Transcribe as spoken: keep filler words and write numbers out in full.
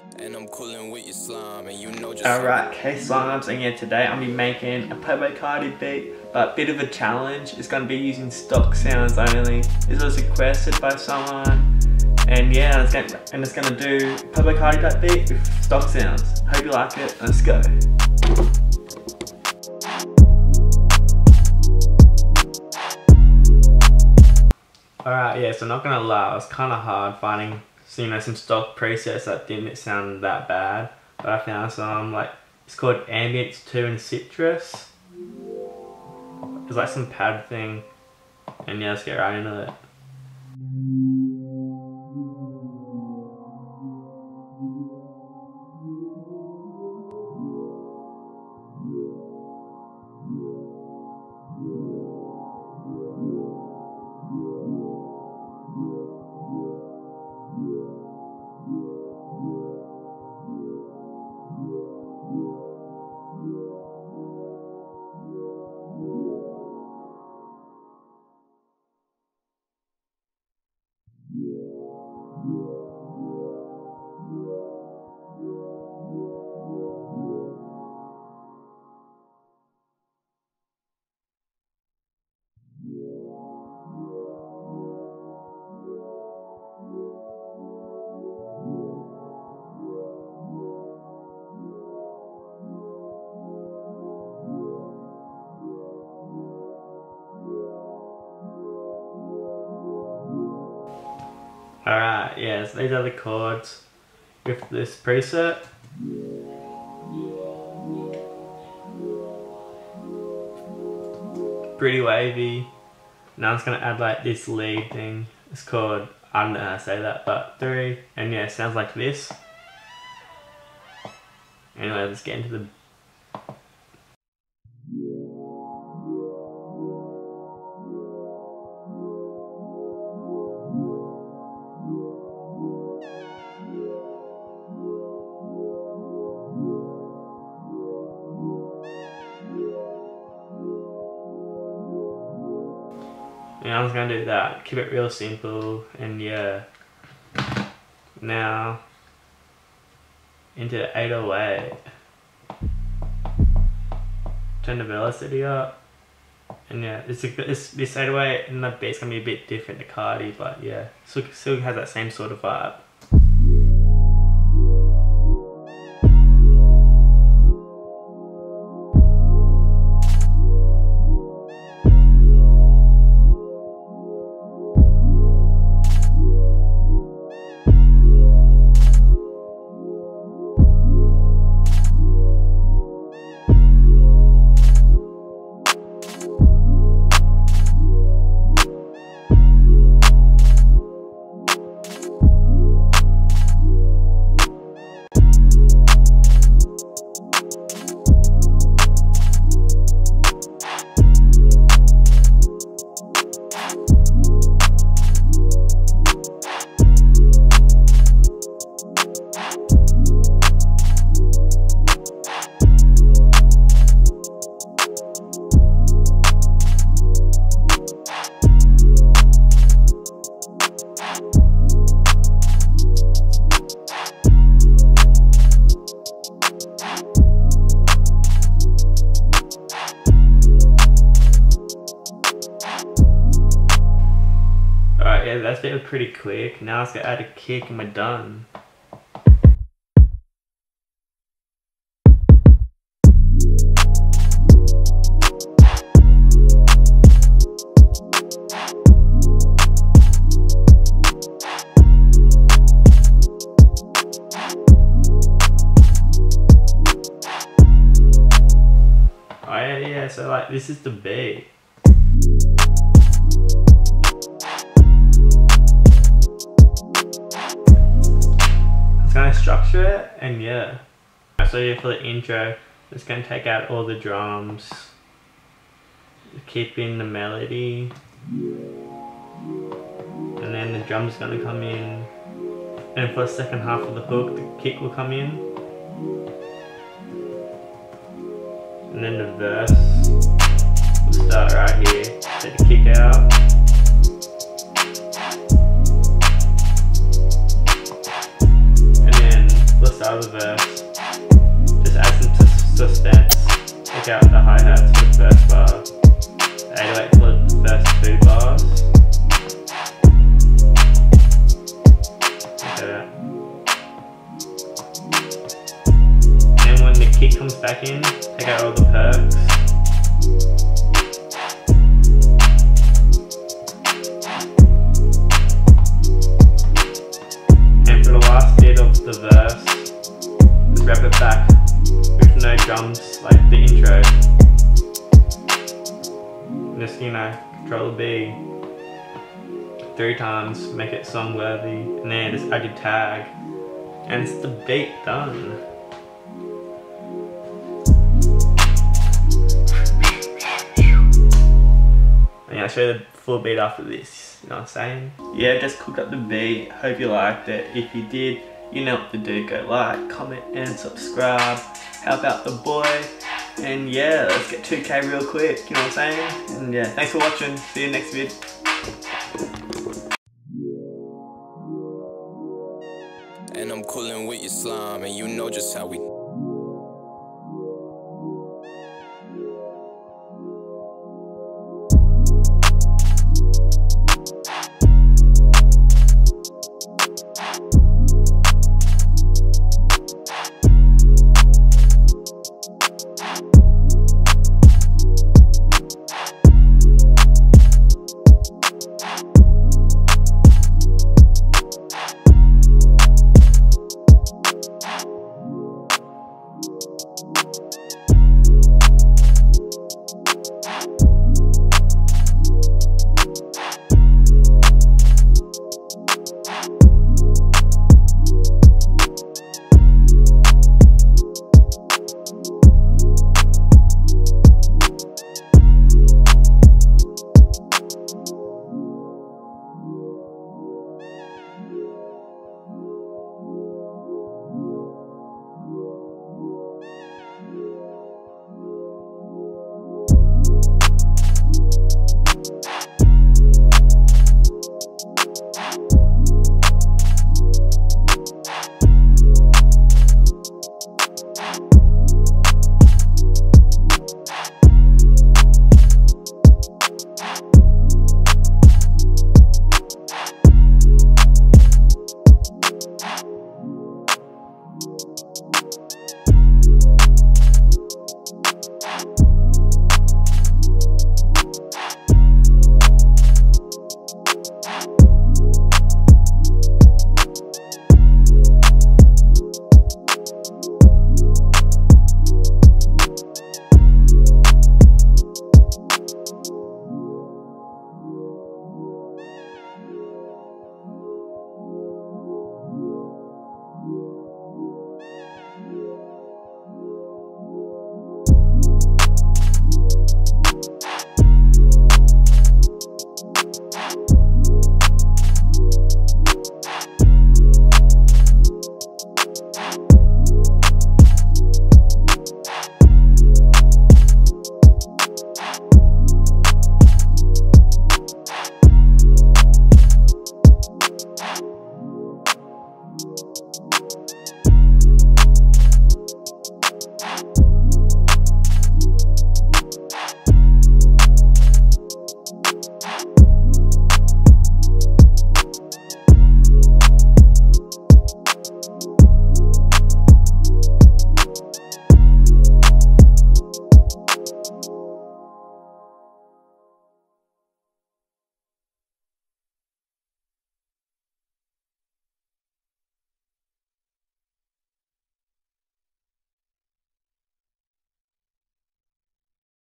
And I'm cooling with your slime, and you know just Alright, K Slimes, and yeah, today I'm be making a Playboi Carti beat, but a bit of a challenge. It's gonna be using stock sounds only. This was requested by someone, and yeah, it's gonna, and it's gonna do Playboi Carti type beat with stock sounds. Hope you like it. Let's go. Alright, yeah, so not gonna lie, it was kinda hard finding so, you know, some stock presets that didn't sound that bad, but I found some, like, it's called Ambience two and Syrtus. It's like some pad thing, and yeah, let's get right into it. Alright, yeah, so these are the chords with this preset. Pretty wavy. Now I'm just gonna add like this lead thing. It's called, I don't know how to say that, but three. And yeah, it sounds like this. Anyway, let's get into the And I was gonna do that, keep it real simple, and yeah. Now, into eight oh eight. Turn the velocity up, and yeah, it's, a, it's this eight oh eight and the beat's gonna be a bit different to Carti, but yeah, still, still has that same sort of vibe. Alright, yeah, that's been pretty quick. Now let's go add a kick and we're done. Alright, yeah, so like this is the beat. Gonna structure it, and yeah. So yeah, for the intro, just gonna take out all the drums, keep in the melody, and then the drum's gonna come in, and for the second half of the hook, the kick will come in, and then the verse will start right here. Take the kick out. start of the verse. Just add some suspense. Take out the hi-hats for the first bar. eight oh eight for the first two bars. Like that. And when the kick comes back in, take out all the perks. And for the last bit of the verse, just wrap it back with no drums like the intro. Just, you know, control the B three times, make it song worthy, and then just add your tag, and it's the beat done. And yeah, I'll show you the full beat after this, you know what I'm saying? Yeah, just cooked up the beat, hope you liked it. If you did, you know what to do, go like, comment and subscribe, help out the boy. And yeah, let's get two K real quick, you know what I'm saying? And yeah, thanks for watching, see you next vid. And I'm coolin' with your slime, and you know just how we